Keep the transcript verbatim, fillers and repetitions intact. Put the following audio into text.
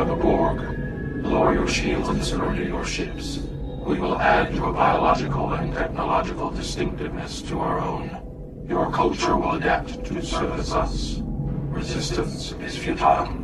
are the Borg. Lower your shields and surrender your ships. We will add your biological and technological distinctiveness to our own. Your culture will adapt to service us. Resistance is futile.